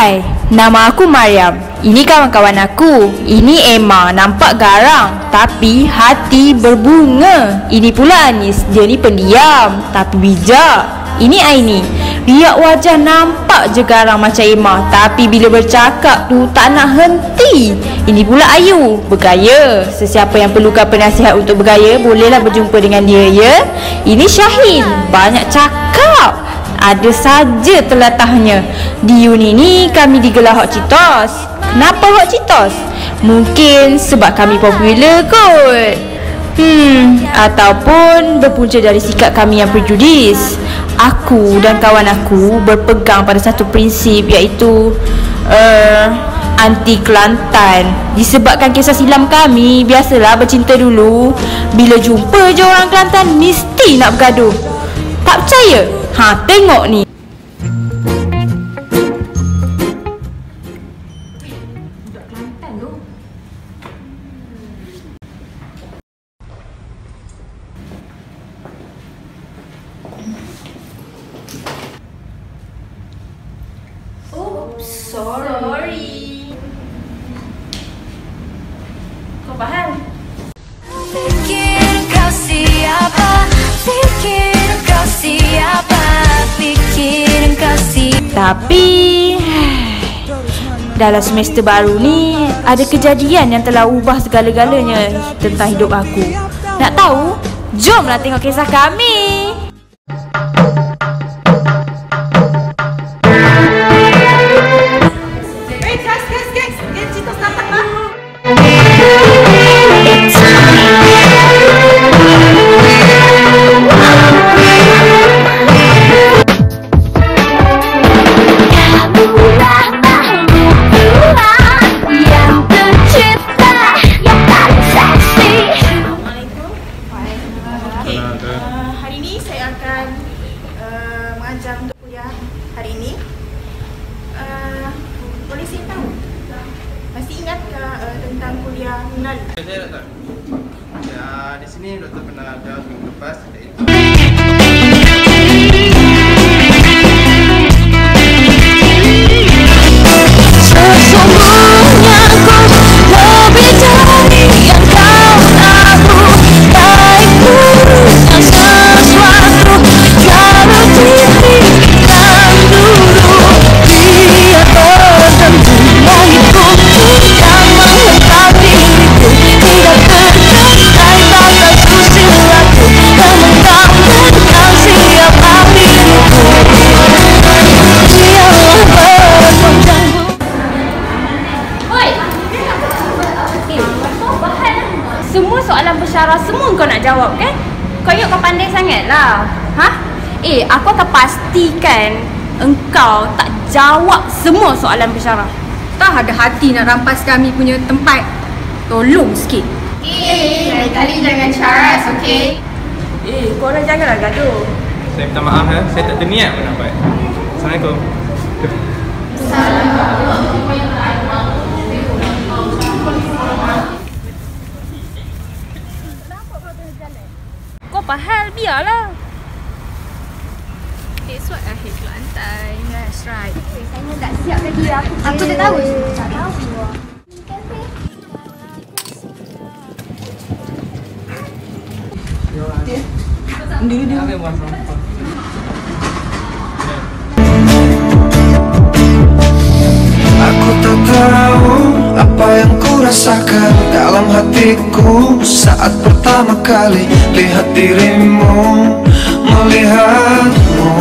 Hai, nama aku Mariam. Ini kawan-kawan aku. Ini Emma, nampak garang tapi hati berbunga. Ini pula Anis, dia ni pendiam tapi bijak. Ini Aini, riak wajah nampak je garang macam Emma, tapi bila bercakap tu tak nak henti. Ini pula Ayu, bergaya. Sesiapa yang perlukan penasihat untuk bergaya, bolehlah berjumpa dengan dia ya. Ini Syahin, banyak cakap, ada saja telatahnya. Di uni ni kami digelar Hot Cheetos. Kenapa Hot Cheetos? Mungkin sebab kami popular kot. Ataupun berpunca dari sikap kami yang prejudis. Aku dan kawan aku berpegang pada satu prinsip, iaitu anti Kelantan. Disebabkan kisah silam kami, biasalah bercinta dulu. Bila jumpa je orang Kelantan, mesti nak bergaduh. Tak percaya? Tengok ni. Budak Kelantan tu. Sorry. Kau faham? Fikir kau siapa? Fikir kau siapa? Fikir kau siapa? Tapi dalam semester baru ni ada kejadian yang telah ubah segala-galanya tentang hidup aku. Nak tahu? Jomlah tengok kisah kami. Hari ini saya akan mengajar untuk kuliah hari ini. Boleh saya tahu, masih ingatkah tentang kuliah mengalir? Saya tak. Ya, di sini doktor pernah ada minggu lepas, iaitu Sesungguhnya kau lebih dari yang kau tahu. Baik buruknya sesuatu kalau diberikan dulu. Dia tertentu lahirku yang mengenal diriku. Tidak terketai batas usiaku, namun kau kenal siapa diriku. Dialah berpanjangku. Semua soalan bersyarah semua kau nak jawab kan? Kau ingat kau pandai sangat lah. Aku akan pastikan engkau tak jawab semua soalan bersyarah. Tak ada hati nak rampas kami punya tempat. Tolong sikit. Kali jangan caras, okey? Korang janganlah gaduh. saya minta maaf ya, saya tak terniat pun nak buat. Assalamualaikum. Kau pahal, biarlah. It's what I hate Kelantan. That's right. Saya tak siap lagi. Aku tak tahu. Tak tahu. Dia buang sampah. Aku tak tahu apa yang ku rasakan dalam hatiku saat pertama kali lihat dirimu, melihatmu.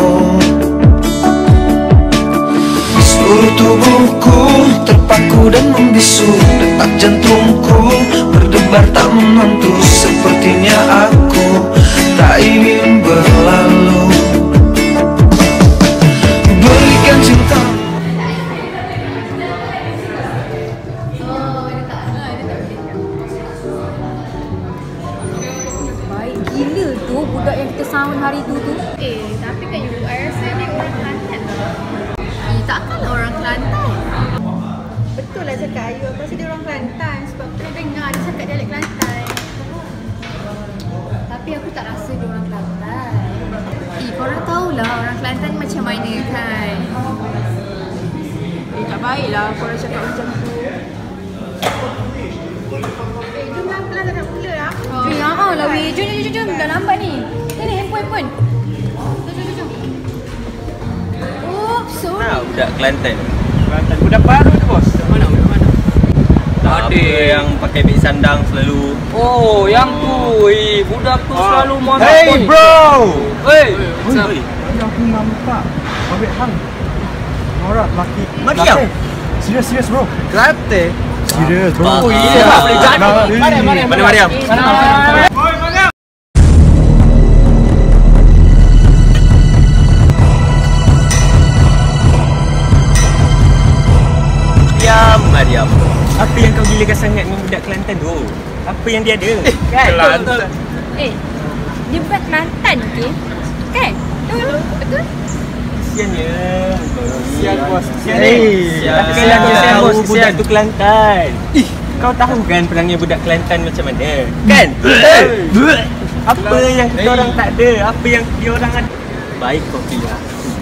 Seluruh tubuhku terpaku dan membisu, detak jantungku berdebar tak menentu. Sepertinya aku tak ingin berlalu. Berikan cinta. Baik gila tu budak yang kita sambut hari tu. Tapi kan you, I rasa dia orang Kelantan. Takkanlah orang Kelantan. Betul lah cakap Ayu, aku rasa dia orang Kelantan. Sebab pernah dengar dia cakap dialek Kelantan. Tapi aku tak rasa dia orang Kelantan. Korang tahulah orang Kelantan macam mana kan. tak baiklah korang cakap macam tu. Jom lah, pelan dah nak mula lah. Lah weh. Jom. Dah lambat ni. Ni handphone. Jom. Oh, so. Nah, budak Kelantan. Budak baru tu bos. Mana? Tak ada yang pakai beg sandang selalu. Oh, yang tu. Budak tu selalu montok. Hey bro. Aku nampak Mabek hang Nora laki Mariam. Serius bro. Kelantan. Serius bro. Oh iya, boleh jadi. Mana Mariam? Mariam. Apa yang kau gilakan sangat dengan budak Kelantan tu? Apa yang dia ada? Kelantan. Dia bukan Kelantan ke? Kan? Betul? Kesiannya. Sial bos. Kesian bos. Budak tu Kelantan. Kau tahu kan perangai budak Kelantan macam mana? Kan? Apa yang kita orang tak ada? Apa yang dia orang ada? Baik kau pilih.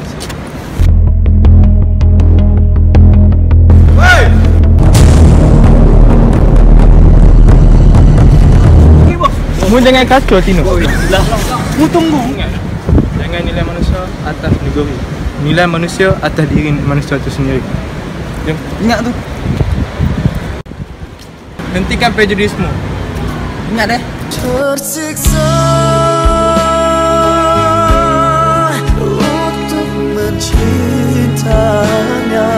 Mu jangan kacau Tino. Mu tunggu. Jangan nilai manusia atas negeri. Nilai manusia atas diri manusia itu sendiri. Jom. Ingat tu. Hentikan prejudismu. Ingat deh. Tersiksa untuk mencintanya,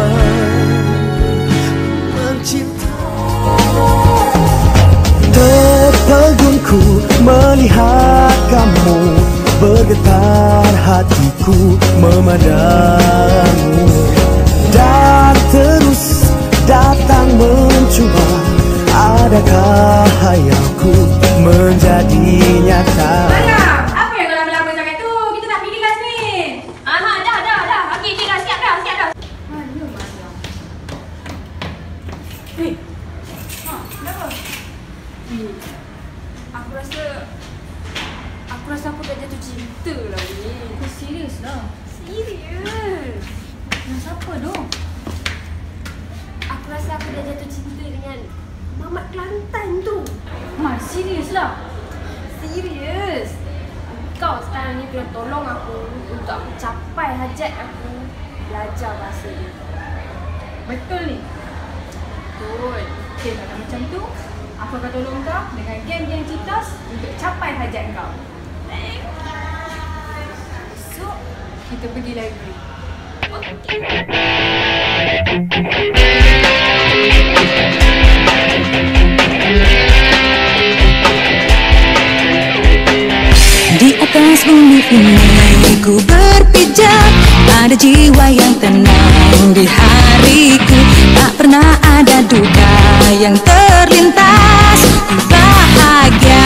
terpegungku melihat kamu, bergetar hatiku memandangmu, dan terus datang mencuba. Adakah hayalku menjadi nyata? Mariam, apa yang kau lama-lama sangat tu? Kita nak pergi kelas ni. Dah. Okey, dah siap dah. Mana Mariam? Kenapa? Aku rasa aku dah jatuh cinta lah ni. Kau serius lah? Serius? Dengan siapa tu? Aku rasa aku dah jatuh cinta dengan Mamat Kelantan tu. Serius lah? Serius. Kau sekarang ni kena tolong aku untuk aku capai hajat aku belajar bahasa dia. Betul ni? Betul. Okay, kalau macam tu, aku akan tolong kau dengan geng-geng Citos untuk capai hajat kau. So, kita pergi library. Di atas bumi ini ku berpijak, ada jiwa yang tenang di hariku. Tak pernah ada duka yang terlintas, ku bahagia.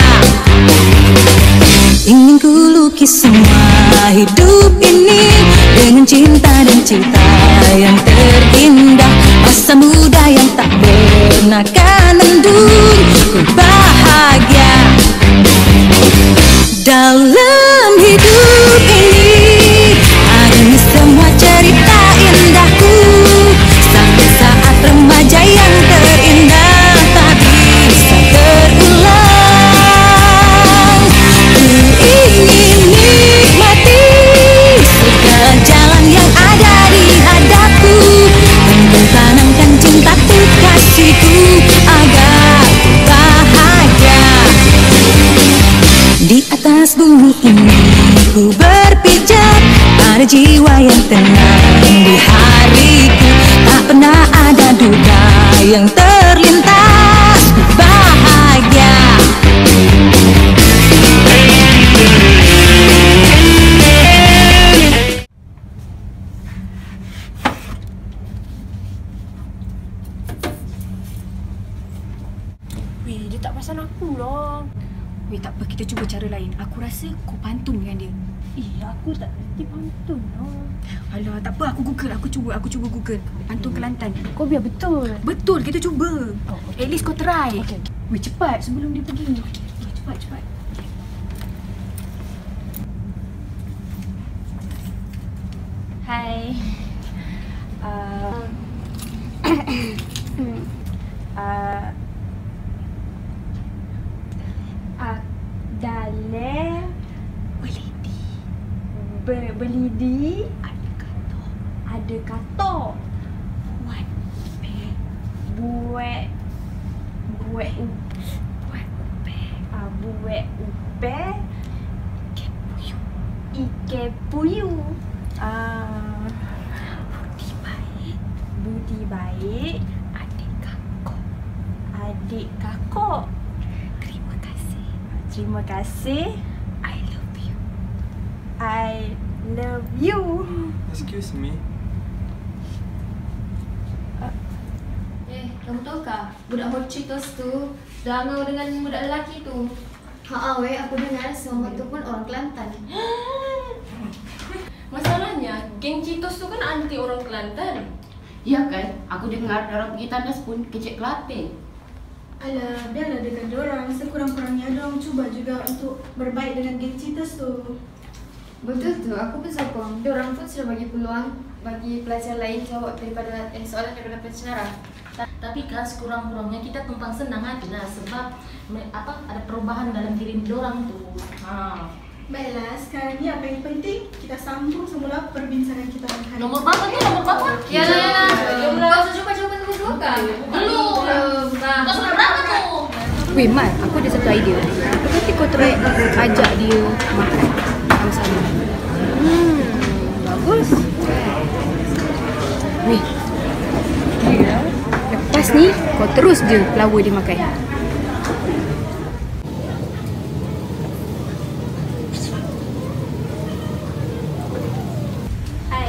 Ingin ku lukis semua hidup ini dengan cinta dan cita yang terindah. Masa muda yang tak pernah kan mendung, ku bahagia. Dalam hidup ini ada semua cerita indahku, sampai saat remaja yang terindah tak bisa terulang. Ku ingin nikmati segala jalan yang ada di hadapku, dan tanamkan cintaku kasihku agar ku bahagia. Di atas bumi ini ku berpijak, ada jiwa yang tenang di hariku. Tak pernah ada duka yang terlintas, ku bahagia. Weh, dia tak perasan aku lah. Weh, tak apa, kita cuba cara lain. Aku rasa kau pantun dengan dia. Aku tak kerti pantun lah. Alah, tak apa, aku cuba Google. Pantun Kelantan. Kau biar betul. Betul, kita cuba. At least kau try. Okay. Weh, cepat sebelum dia pergi. Cepat. Hai. Beli di ada katok. Buat upe Ike puyuh. Budi baik adik kakak. Terima kasih. I love you. Excuse me. Kamu tahu kah? Budak Horchitos tu dangau dengan budak lelaki tu. Weh, aku dengar semua tu pun orang Kelantan. Masalahnya, geng Cheetos tu kan anti orang Kelantan. Ya kan? Aku dengar orang pergi tandas pun kecek Kelantan. Alah, biarlah dengan dorang. Sekurang-kurangnya dorang cuba juga untuk berbaik dengan geng Cheetos tu. Betul tu, aku pun sokong. Dorang pun sudah bagi peluang bagi pelajar lain jawab daripada soalan daripada pencenara. Tapi kan sekurang-kurangnya kita tumpang senang hati lah sebab ada perubahan dalam diri dorang tu. Baiklah, sekarang ni apa yang penting kita sambung semula perbincangan kita hari. Nomor berapa tu? Nomor berapa? Yalah, kau cuba jawapan kedua kan? Belum. Kau sudah berapa tu? Weh Mat, aku ada satu idea. Nanti kau try ajak dia makan sama-sama. Bagus. Weh, lepas ni kau terus je pelawai dia makan. Hai.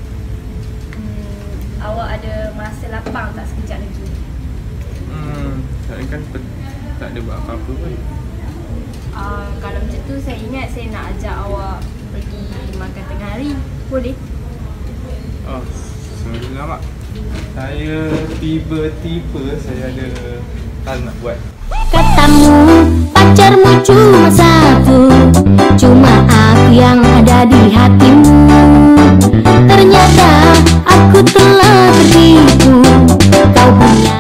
Awak ada masa lapang tak sekejap lagi? Saya kan tak ada buat apa-apa pun. Kalau macam tu saya ingat saya nak ajak awak pergi makan tengah hari. Boleh? Sorry lah mak. Saya tiba-tiba saya ada hal nak buat. Katamu pacarmu cuma satu, cuma aku yang ada di hatimu. Ternyata aku telah tertipu, kau punya.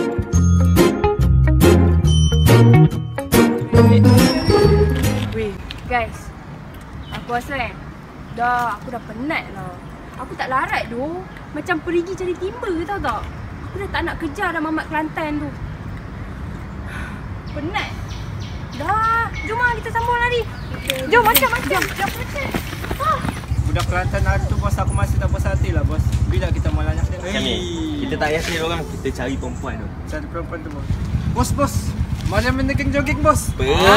Weh, guys. Aku rasa aku dah penat lah. Aku tak larat tu. Macam perigi cari timba tau tak? Aku dah tak nak kejar dah mamat Kelantan tu. Penat. Dah, jom lah kita sambung lari. Jom macam. Budak Kelantan hari tu bos, aku masih tak puas hati lah bos. Bila kita malah nak Kami, kita tak payah cari orang, kita cari perempuan tu. cari perempuan tu bos. Bos, malam ni geng jogging bos.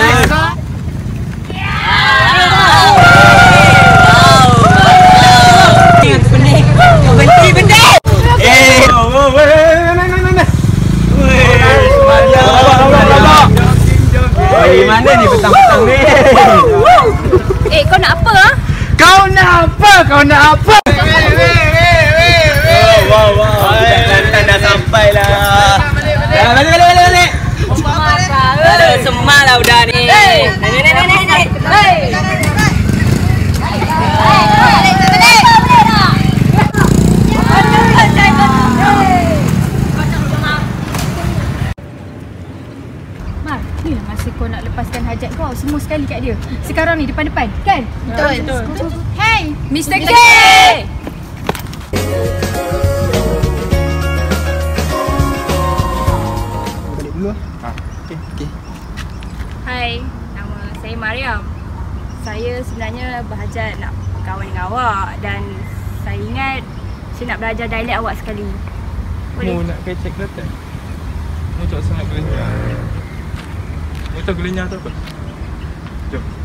Mana ni petang-petang ni? Kau nak apa ah? Kau nak apa? Wow. Kelantan dah sampai lah. Balik. Semak lah udah ni. Nenek. Mar, ni lah masa kau nak lepaskan hajat kau semua sekali kat dia. Sekarang ni depan-depan, kan? Betul. Hey, Mr. K! Balik dulu lah. Okay. Hai, nama saya Mariam. Saya sebenarnya berhajat nak berkawan dengan awak dan saya ingat saya nak belajar dialek awak sekali. Boleh? Mu nak kecek Kelantan? Mu cak sangat gelenyah. Mu tahu gelenyah tu apa? Jom.